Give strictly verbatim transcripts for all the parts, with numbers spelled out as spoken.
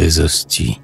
des hosties.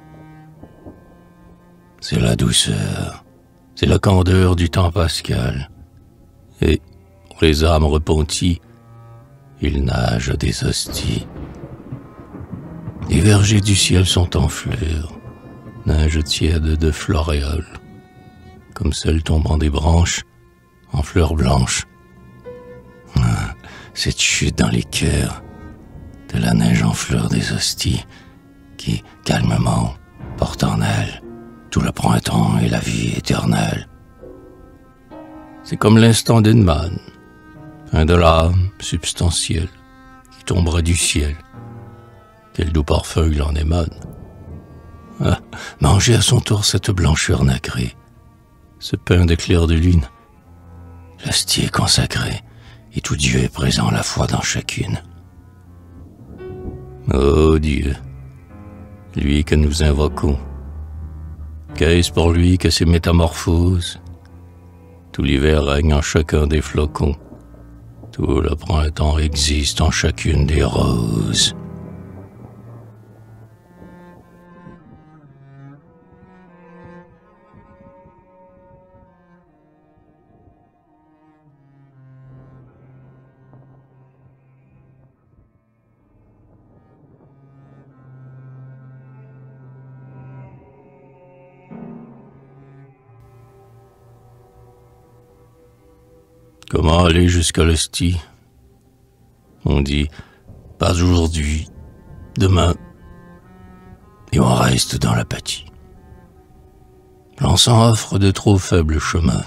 C'est la douceur, c'est la candeur du temps pascal. Et, pour les âmes repenties, il nage des hosties. Les vergers du ciel sont en fleurs, neige tiède de floréoles, comme celle tombant des branches en fleurs blanches. Ah, cette chute dans les cœurs de la neige en fleurs des hosties qui, calmement, porte en elle tout le printemps et la vie éternelle. C'est comme l'instant d'une manne, un de l'âme substantielle qui tomberait du ciel. Quel doux parfum il en émane. Ah, manger à son tour cette blancheur nacrée, ce pain de clair de lune. L'hostie est consacrée, et tout Dieu est présent à la fois dans chacune. Ô Dieu, lui que nous invoquons, qu'est-ce pour lui que ces métamorphoses? Tout l'hiver règne en chacun des flocons, tout le printemps existe en chacune des roses. Comment aller jusqu'à l'hostie? On dit, pas aujourd'hui, demain, et on reste dans l'apathie. L'encens offre de trop faibles chemins.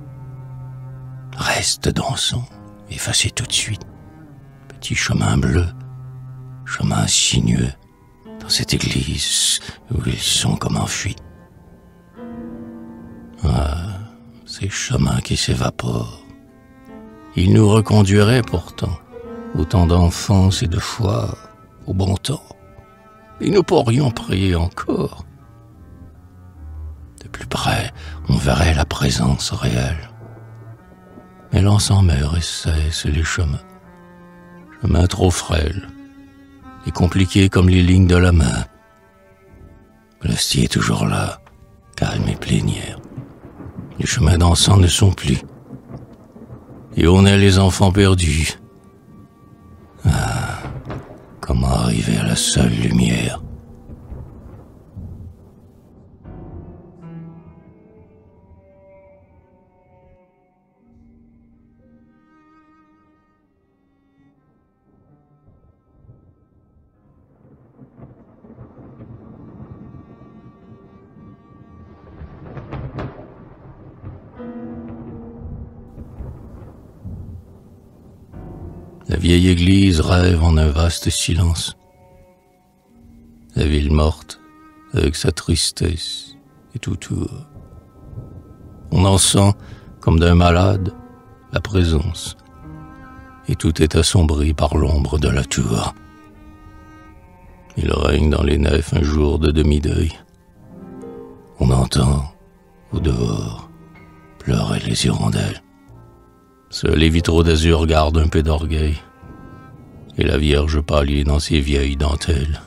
Reste dansant, effacé tout de suite. Petit chemin bleu, chemin sinueux, dans cette église où ils sont comme enfuis. Ah, ces chemins qui s'évaporent. Il nous reconduirait pourtant, autant d'enfance et de foi, au bon temps. Et nous pourrions prier encore. De plus près, on verrait la présence réelle. Mais l'encens meurt et cesse les chemins. Chemins trop frêles, et compliqués comme les lignes de la main. L'hostie est toujours là, calme et plénière. Les chemins d'encens ne sont plus. Et on est les enfants perdus. Ah, comment arriver à la seule lumière? La vieille église rêve en un vaste silence. La ville morte, avec sa tristesse et tout tour. On en sent, comme d'un malade, la présence. Et tout est assombri par l'ombre de la tour. Il règne dans les nefs un jour de demi-deuil. On entend, au dehors, pleurer les hirondelles. Seuls les vitraux d'azur gardent un peu d'orgueil, et la Vierge pâlit dans ses vieilles dentelles.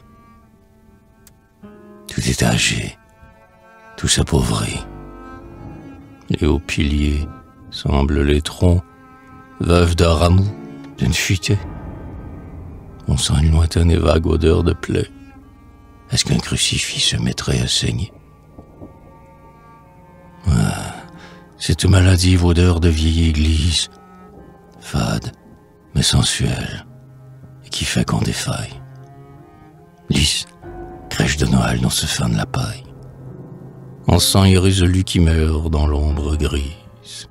Tout est âgé, tout s'appauvrit. Les hauts piliers semblent les troncs, veuves d'un rameau, d'une futaie. On sent une lointaine et vague odeur de plaie. Est-ce qu'un crucifix se mettrait à saigner? Ah, cette maladive odeur de vieille église, fade, mais sensuelle, et qui fait qu'on défaille. Lisse, crèche de Noël dont se fane la paille. Encens irrésolu qui meurt dans l'ombre grise.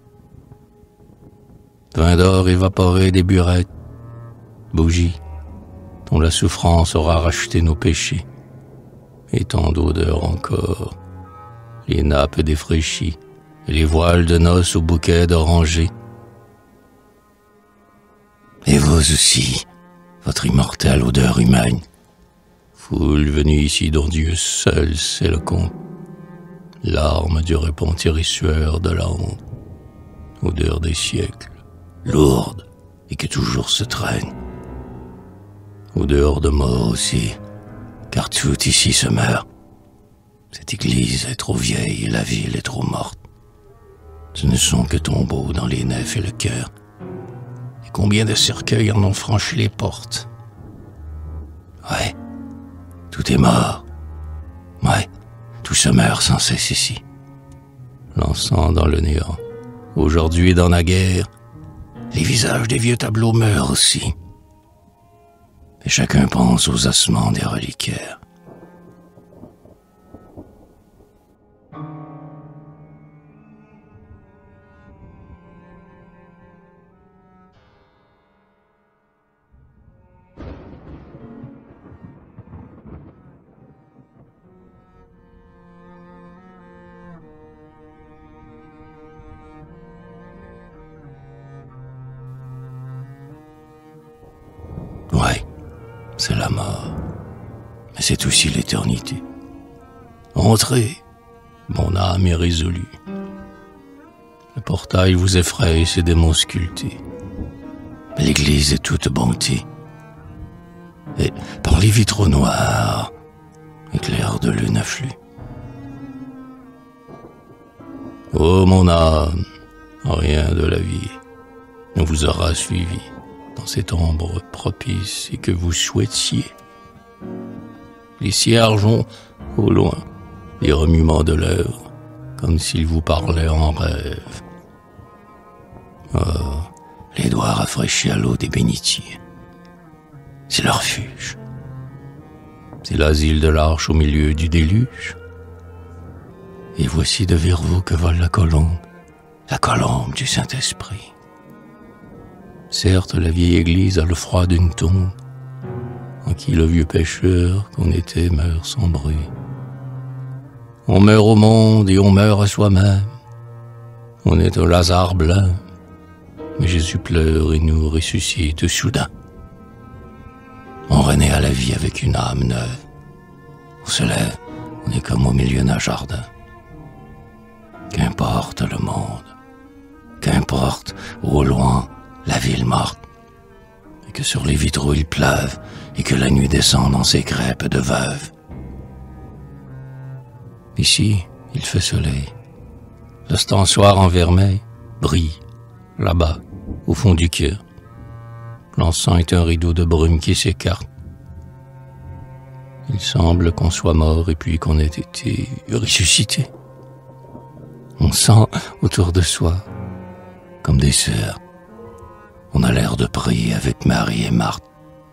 Vin d'or évaporé des burettes, bougies, dont la souffrance aura racheté nos péchés. Et tant d'odeurs encore, les nappes défraîchies, et les voiles de noces au bouquet d'orangers. Et vous aussi, votre immortelle odeur humaine, foule venue ici dont Dieu seul sait le compte, larmes du repentir et sueur de la honte, odeur des siècles, lourde et que toujours se traîne, odeur de mort aussi, car tout ici se meurt. Cette église est trop vieille et la ville est trop morte. Ce ne sont que tombeaux dans les nefs et le cœur. Et combien de cercueils en ont franchi les portes? Ouais, tout est mort. Ouais, tout se meurt sans cesse ici. L'encens dans le néant. Aujourd'hui, dans la guerre, les visages des vieux tableaux meurent aussi. Et chacun pense aux ossements des reliquaires. Ouais, c'est la mort, mais c'est aussi l'éternité. Entrez, mon âme est résolue. Le portail vous effraie, ses démons sculptés. Mais l'église est toute bonté. Et par les vitraux noirs, éclair de lune afflue. Ô mon âme, rien de la vie ne vous aura suivi dans cette ombre propice et que vous souhaitiez. Les cierges ont, au loin, des remuements de lèvres, comme s'ils vous parlaient en rêve. Oh, les doigts rafraîchis à l'eau des bénitiers. C'est leur refuge. C'est l'asile de l'arche au milieu du déluge. Et voici devers vous que vole la colombe, la colombe du Saint-Esprit. Certes, la vieille église a le froid d'une tombe, en qui le vieux pécheur qu'on était meurt sans bruit. On meurt au monde et on meurt à soi-même. On est un Lazare blanc, mais Jésus pleure et nous ressuscite soudain. On renaît à la vie avec une âme neuve. On se lève, on est comme au milieu d'un jardin. Qu'importe le monde, qu'importe au loin la ville morte, et que sur les vitraux il pleuve, et que la nuit descend dans ses crêpes de veuve. Ici, il fait soleil. L'ostensoir en vermeil brille, là-bas, au fond du cœur. L'encens est un rideau de brume qui s'écarte. Il semble qu'on soit mort et puis qu'on ait été ressuscité. On sent autour de soi, comme des sœurs. On a l'air de prier avec Marie et Marthe.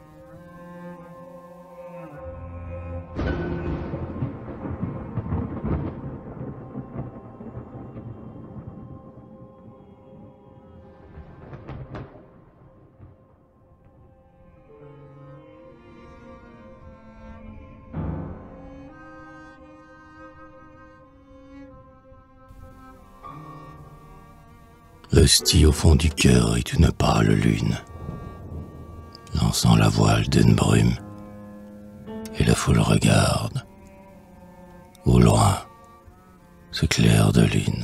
L'hostie au fond du cœur est une pâle lune, lançant la voile d'une brume, et la foule regarde. Au loin, ce clair de lune.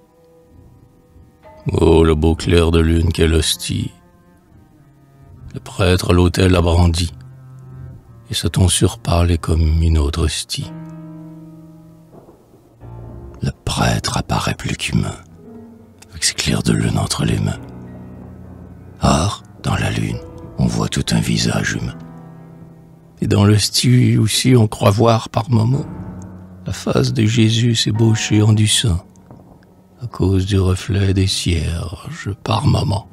Oh, le beau clair de lune qu'est l'hostie. Le prêtre à l'autel a brandi, et ce ton surpâle est comme une autre hostie. Le prêtre apparaît plus qu'humain, avec ses clairs de lune entre les mains. Or, dans la lune, on voit tout un visage humain. Et dans l'hostie aussi, on croit voir par moments la face de Jésus s'ébaucher en du sang, à cause du reflet des cierges par moments.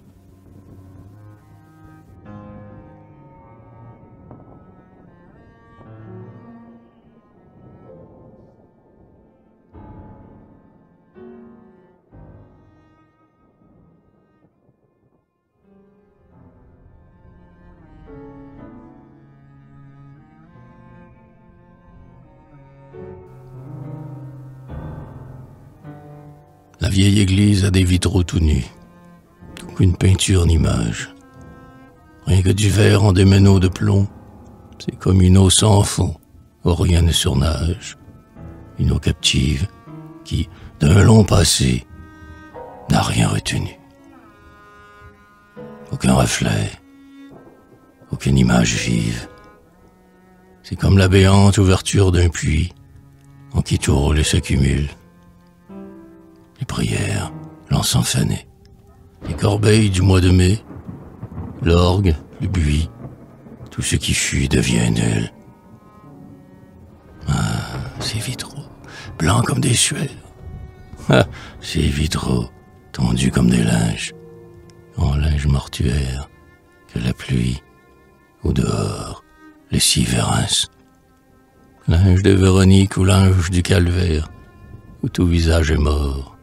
La vieille église a des vitraux tout nus, aucune peinture n'image. Rien que du verre en des meneaux de plomb, c'est comme une eau sans fond, où rien ne surnage. Une eau captive qui, d'un long passé, n'a rien retenu. Aucun reflet, aucune image vive, C'est comme la béante ouverture d'un puits en qui tout roule et s'accumule. Les prières, l'encens fané, les corbeilles du mois de mai, l'orgue, le buis, tout ce qui fuit devient nul. Ah, ces vitraux, blancs comme des suaires. Ah, ces vitraux, tendus comme des linges, en linge mortuaire, que la pluie, au dehors, les six-vérinces. Linge de Véronique ou linge du calvaire, où tout visage est mort.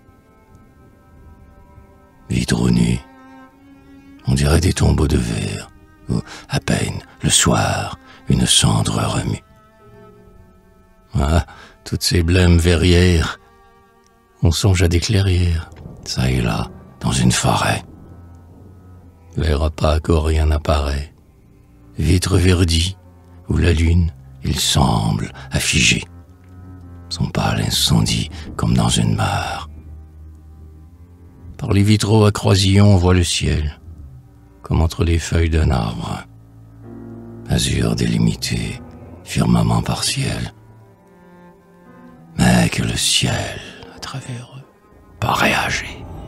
Vitraux nus, on dirait des tombeaux de verre, où, à peine, le soir, une cendre remue. Ah, toutes ces blêmes verrières, on songe à des clairières, ça et là, dans une forêt. L'air opaque où rien n'apparaît, vitre verdie, où la lune, il semble affigé. Son pâle incendie comme dans une mare. Par les vitraux à croisillon, on voit le ciel, comme entre les feuilles d'un arbre. Azur délimité, firmament partiel. Mais que le ciel, à travers eux, paraît âgé.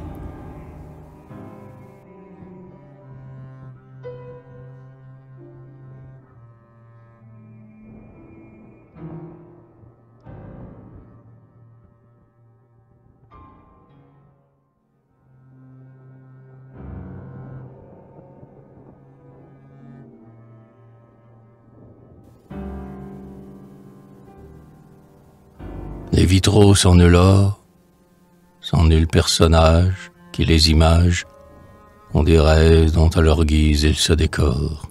Les vitraux sans nul or, sans nul personnage qui les image, ont des rêves dont à leur guise ils se décorent.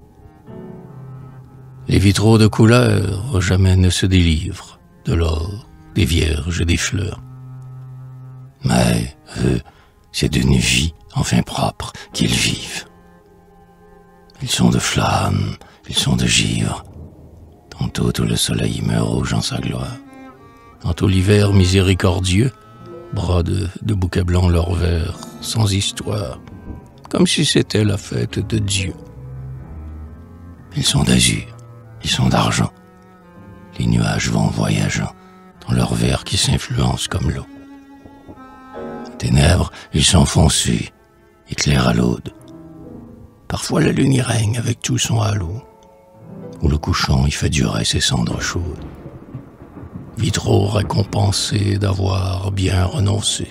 Les vitraux de couleur jamais ne se délivrent de l'or, des vierges et des fleurs. Mais, eux, c'est d'une vie enfin propre qu'ils vivent. Ils sont de flammes, ils sont de givre, tantôt tout le soleil meurt rouge en sa gloire. Tantôt l'hiver miséricordieux brode de bouquets blancs leurs vers, sans histoire, comme si c'était la fête de Dieu. Ils sont d'azur, ils sont d'argent, les nuages vont voyageant dans leurs vers qui s'influencent comme l'eau. Ténèbres, ils sont foncés, éclairs à l'aude. Parfois la lune y règne avec tout son halo, où le couchant y fait durer ses cendres chaudes. Vitraux récompensés d'avoir bien renoncé.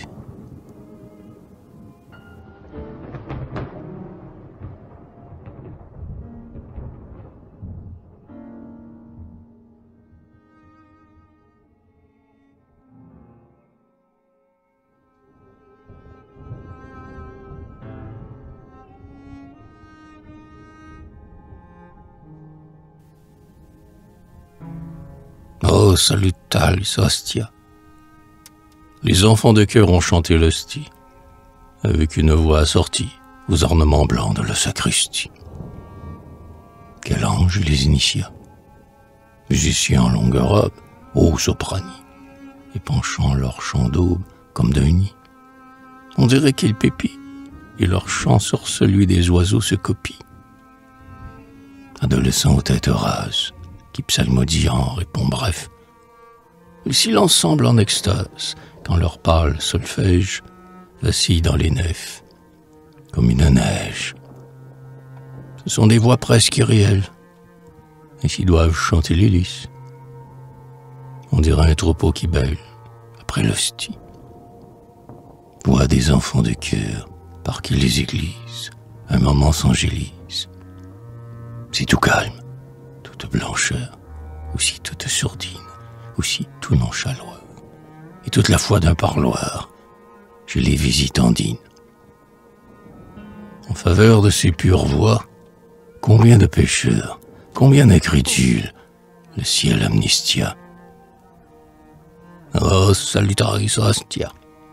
Oh, salutalis hostia. Les enfants de chœur ont chanté l'hostie, avec une voix assortie aux ornements blancs de la sacristie. Quel ange les initia, musiciens en longue robe, hauts soprani, et penchant leur chant d'aube comme d'un nid. On dirait qu'ils pépient, et leur chant sur celui des oiseaux se copie. Adolescents aux têtes rases, qui psalmodiant répond bref. Le silence semble en extase quand leur pâle solfège vacille dans les nefs comme une neige. Ce sont des voix presque irréelles, et s'ils doivent chanter les lys, on dirait un troupeau qui bêle après l'hostie. Voix des enfants de cœur par qui les églises un moment s'angélisent. C'est tout calme, toute blancheur, aussi toute sourdine, aussi tout nonchalois. Et toute la foi d'un parloir, je les visite andine. En faveur de ces pures voix, combien de pécheurs, combien d'incrédules, le ciel amnistia. Oh, salutaris hostia.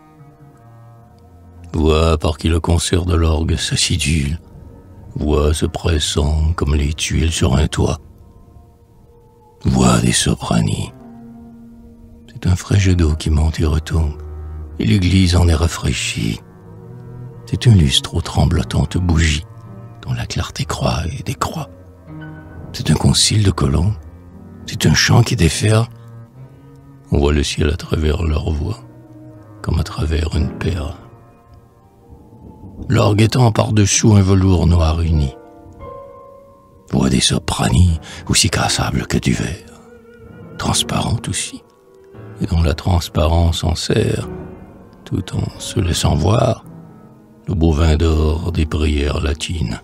Voix par qui le concert de l'orgue s'acidule, voix se pressant comme les tuiles sur un toit. Voix des sopranis. C'est un frais jet d'eau qui monte et retombe, et l'église en est rafraîchie. C'est un lustre aux tremblotantes bougies, dont la clarté croît et décroît. C'est un concile de colombes, C'est un chant qui déferle. On voit le ciel à travers leur voix, comme à travers une perle. L'orgue étend par-dessous un velours noir uni. Voix des soprani, aussi cassables que du verre, transparente aussi, et dont la transparence en serre, tout en se laissant voir, le beau vin d'or des prières latines.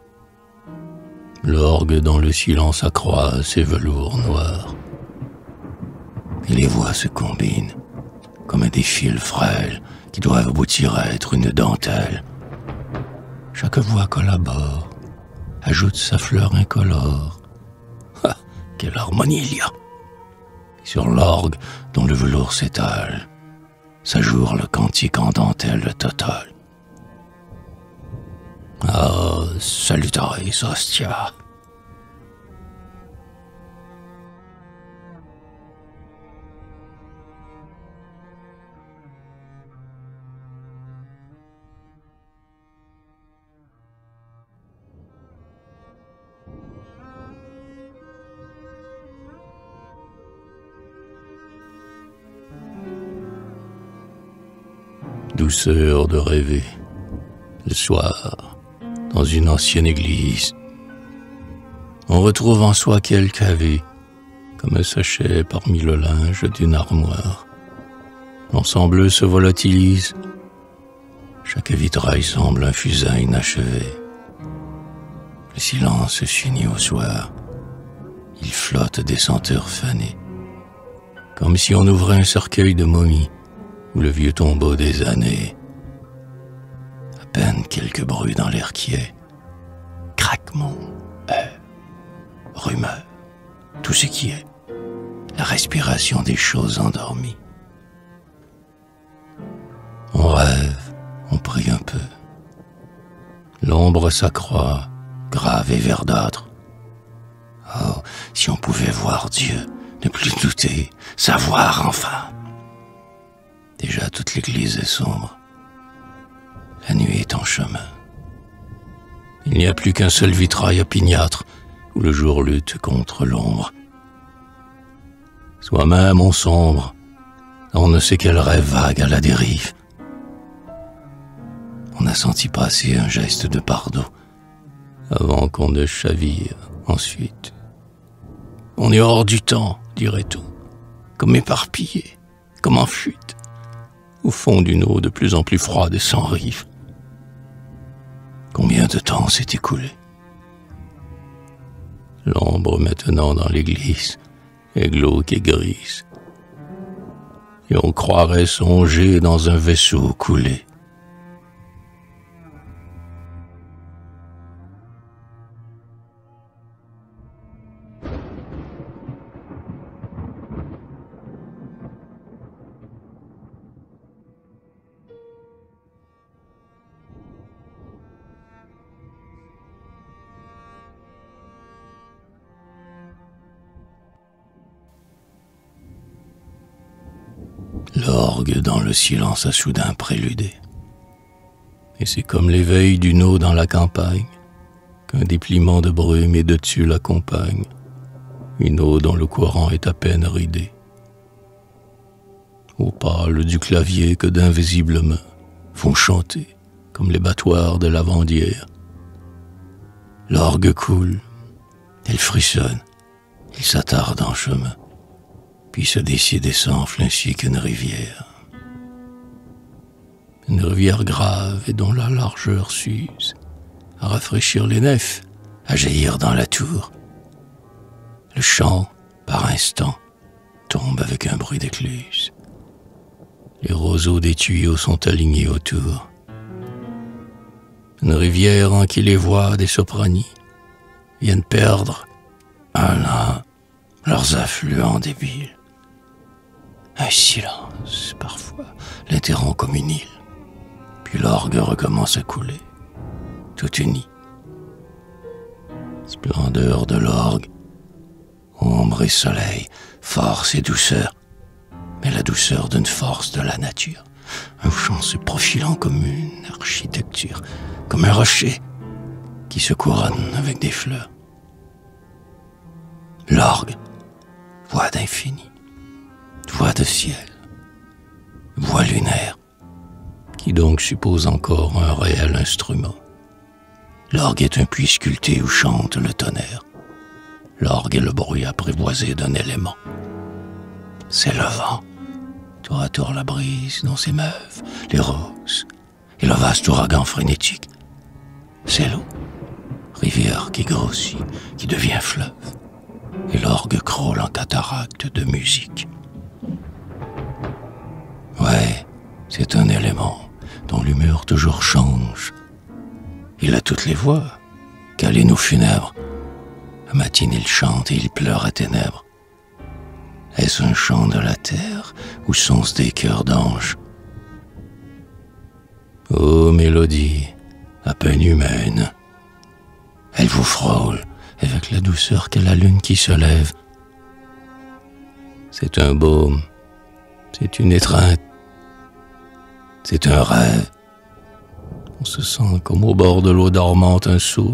L'orgue dans le silence accroît ses velours noirs. Et les voix se combinent, comme des fils frêles qui doivent aboutir à être une dentelle. Chaque voix collabore, ajoute sa fleur incolore. Ah, quelle harmonie il y a! Sur l'orgue dont le velours s'étale, s'ajoure le cantique en dentelle totale. Ah, salutaris hostia! Douceur de rêver, le soir, dans une ancienne église, on retrouve en soi quelque ave, comme un sachet parmi le linge d'une armoire. L'ensemble se volatilise, chaque vitrail semble un fusain inachevé. Le silence s'unit au soir, il flotte des senteurs fanées, comme si on ouvrait un cercueil de momies, ou le vieux tombeau des années. À peine quelques bruits dans l'air qui est. Craquement, heure, rumeur, tout ce qui est. La respiration des choses endormies. On rêve, on prie un peu. L'ombre s'accroît, grave et verdâtre. Oh, si on pouvait voir Dieu, ne plus douter, savoir enfin. Déjà toute l'église est sombre. La nuit est en chemin. Il n'y a plus qu'un seul vitrail opiniâtre où le jour lutte contre l'ombre. Soi-même on sombre, on ne sait quel rêve vague à la dérive. On a senti passer un geste de pardon avant qu'on ne chavire ensuite. On est hors du temps, dirait-on, comme éparpillé, comme en fuite, au fond d'une eau de plus en plus froide et sans rive. Combien de temps s'est écoulé? L'ombre maintenant dans l'église est glauque et grise, et on croirait songer dans un vaisseau coulé. L'orgue dans le silence a soudain préludé. Et c'est comme l'éveil d'une eau dans la campagne, qu'un dépliement de brume et de dessus l'accompagne, une eau dont le courant est à peine ridé. Au pâle du clavier que d'invisibles mains font chanter, comme les battoirs de lavandière. L'orgue coule, elle frissonne, il s'attarde en chemin, puis se décide et s'enfle ainsi qu'une rivière. Une rivière grave et dont la largeur s'use à rafraîchir les nefs, à jaillir dans la tour. Le chant, par instant, tombe avec un bruit d'écluse. Les roseaux des tuyaux sont alignés autour. Une rivière en qui les voix des soprani viennent perdre, un à un, leurs affluents débiles. Un silence, parfois, l'interrompt comme une île. Puis l'orgue recommence à couler, tout uni. Splendeur de l'orgue, ombre et soleil, force et douceur, mais la douceur d'une force de la nature. Un chant se profilant comme une architecture, comme un rocher qui se couronne avec des fleurs. L'orgue, voix d'infini, voix de ciel, voix lunaire, qui donc suppose encore un réel instrument. L'orgue est un puits sculpté où chante le tonnerre. L'orgue est le bruit apprivoisé d'un élément. C'est le vent, tour à tour la brise dont s'émeuvent les roses, et le vaste ouragan frénétique. C'est l'eau, rivière qui grossit, qui devient fleuve, et l'orgue crôle en cataracte de musique. Ouais, c'est un élément dont l'humeur toujours change. Il a toutes les voix, câlin nos funèbres. À matin il chante et il pleure à ténèbres. Est-ce un chant de la terre ou sont-ce des cœurs d'anges? Ô mélodie, à peine humaine, elle vous frôle avec la douceur qu'est la lune qui se lève. C'est un baume, c'est une étreinte, c'est un rêve. On se sent comme au bord de l'eau dormante un saoul.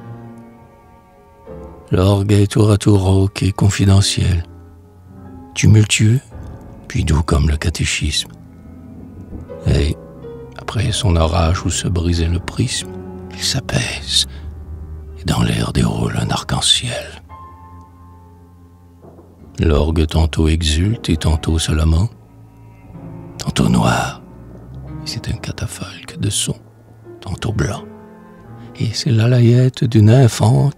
L'orgue est tour à tour rauque et confidentiel, tumultueux, puis doux comme le catéchisme. Et, après son orage où se brisait le prisme, il s'apaise, et dans l'air déroule un arc-en-ciel. L'orgue tantôt exulte et tantôt se lamente, tantôt noir, et c'est un catafalque de son, tantôt blanc, et c'est la layette d'une infante.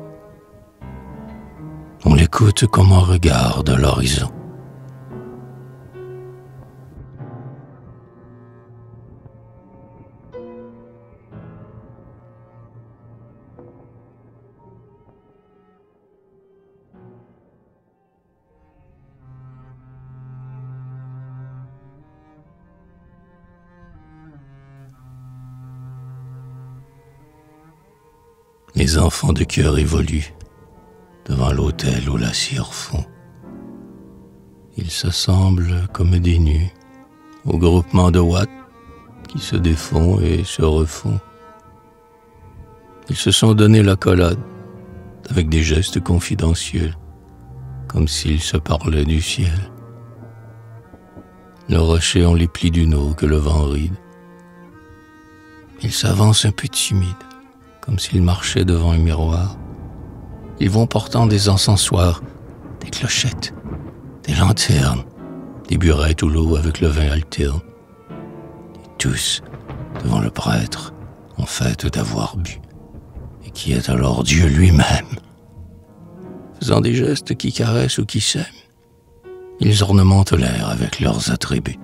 On l'écoute comme on regarde l'horizon. Les enfants de cœur évoluent devant l'autel où la cire fond. Ils s'assemblent comme des nus au groupement de watts qui se défont et se refont. Ils se sont donné l'accolade avec des gestes confidentiels, comme s'ils se parlaient du ciel. Le rocher ont les plis d'une eau que le vent ride. Ils s'avancent un peu timides, comme s'ils marchaient devant un miroir. Ils vont portant des encensoirs, des clochettes, des lanternes, des burettes où l'eau avec le vin alterne. Et tous, devant le prêtre, ont fait d'avoir bu, et qui est alors Dieu lui-même. Faisant des gestes qui caressent ou qui sèment, ils ornementent l'air avec leurs attributs.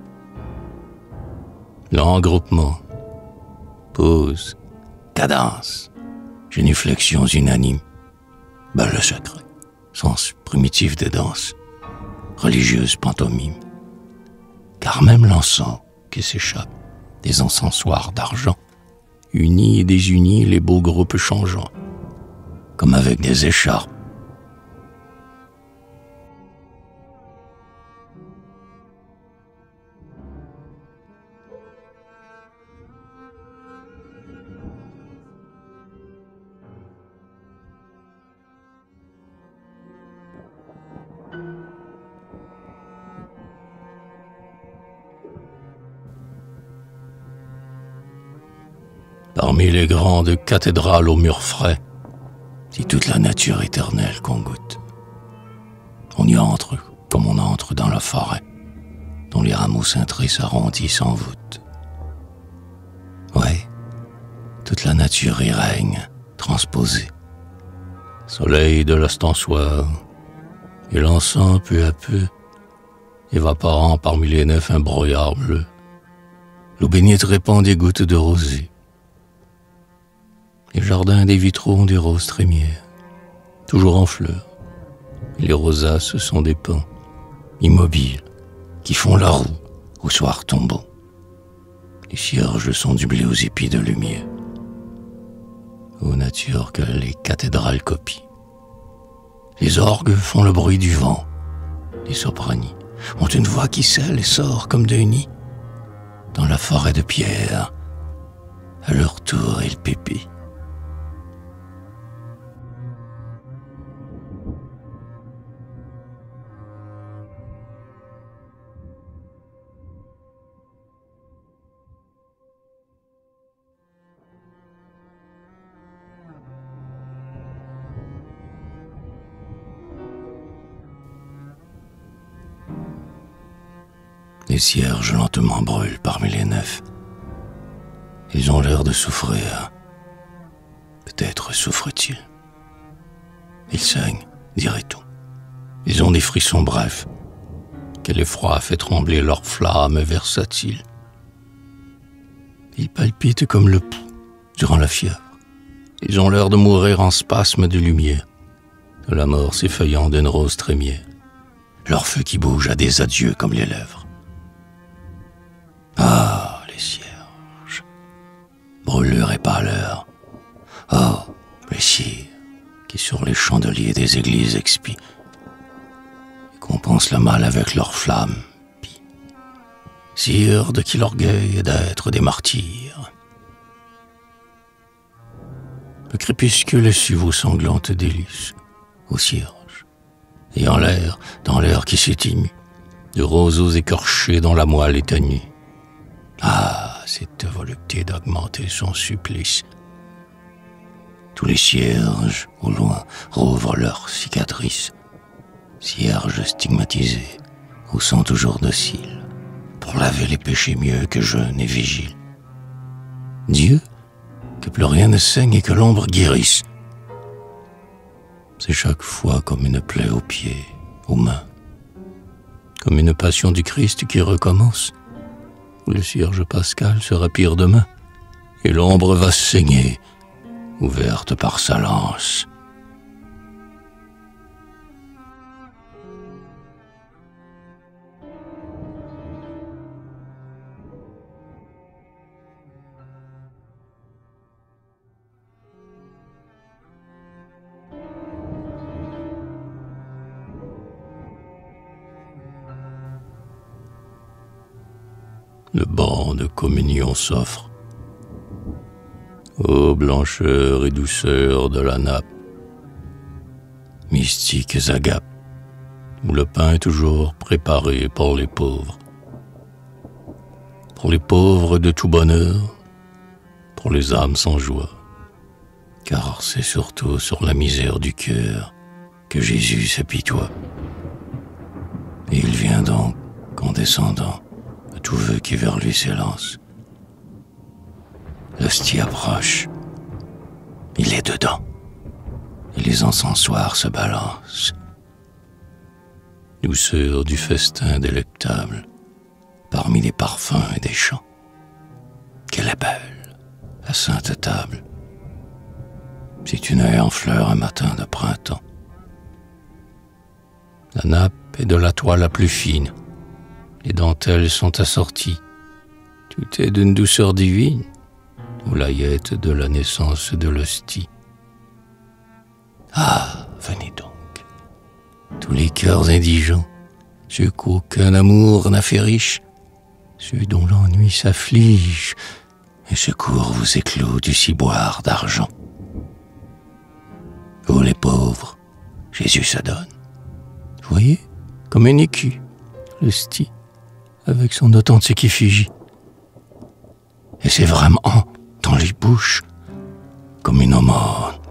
L'engroupement, pause, cadence, génuflexions unanimes, bas le secret, sens primitif des danses, religieuse pantomime. Car même l'encens qui s'échappe des encensoirs d'argent, unis et désunis les beaux groupes changeants, comme avec des écharpes. Parmi les grandes cathédrales aux murs frais, c'est toute la nature éternelle qu'on goûte. On y entre comme on entre dans la forêt, dont les rameaux cintrés s'arrondissent en voûte. Ouais, toute la nature y règne, transposée. Soleil de l'ostensoir, et l'encens peu à peu, évaporant parmi les nefs un brouillard bleu. L'eau bénite répand des gouttes de rosée. Les jardins des vitraux ont des roses trémières, toujours en fleurs. Et les rosaces sont des pins, immobiles, qui font la roue au soir tombant. Les cierges sont du blé aux épis de lumière. Ô nature que les cathédrales copient. Les orgues font le bruit du vent. Les sopranis ont une voix qui scelle et sort comme d'un nid. Dans la forêt de pierre, à leur tour ils pépient. Les cierges lentement brûlent parmi les nefs. Ils ont l'air de souffrir. Peut-être souffrent-ils. Ils saignent, dirait-on. Ils ont des frissons brefs. Quel effroi fait trembler leurs flammes versatiles. Ils palpitent comme le pouls durant la fièvre. Ils ont l'air de mourir en spasmes de lumière, de la mort s'effeuillant d'une rose trémière. Leur feu qui bouge a des adieux comme les lèvres. Ah, les cierges, brûlure et pâleur. Oh, les cires qui sur les chandeliers des églises expient et compensent le mal avec leurs flammes. Cires de qui l'orgueil est d'être des martyrs. Le crépuscule essuie vos sanglantes délices, aux cierges, et en l'air, dans l'air qui s'est ému, de roseaux écorchés dont la moelle est tannée. Ah, cette volupté d'augmenter son supplice. Tous les cierges, au loin, rouvrent leurs cicatrices, cierges stigmatisés, ou sont toujours dociles, pour laver les péchés mieux que jeûne et vigile. Dieu, que plus rien ne saigne et que l'ombre guérisse. C'est chaque fois comme une plaie aux pieds, aux mains, comme une passion du Christ qui recommence, où le cierge pascal sera pire demain, et l'ombre va saigner, ouverte par sa lance. Le banc de communion s'offre. Ô blancheur et douceur de la nappe, mystiques agapes, où le pain est toujours préparé pour les pauvres. Pour les pauvres de tout bonheur, pour les âmes sans joie, car c'est surtout sur la misère du cœur que Jésus s'apitoie. Et il vient donc, condescendant, à tout vœu qui vers lui s'élance. L'hostie approche, il est dedans, et les encensoirs se balancent. Douceur du festin délectable, parmi les parfums et des chants. Qu'elle est belle, la sainte table, c'est une haie en fleurs un matin de printemps. La nappe est de la toile la plus fine, les dentelles sont assorties, tout est d'une douceur divine, ou layette de la naissance de l'hostie. Ah, venez donc, tous les cœurs indigents, ceux qu'aucun amour n'a fait riche, ceux dont l'ennui s'afflige, et secours vous éclos du ciboire d'argent. Ô les pauvres, Jésus se donne. Vous voyez, comme un écu, l'hostie, avec son authentique effigie. Et c'est vraiment dans les bouches, comme une aumône,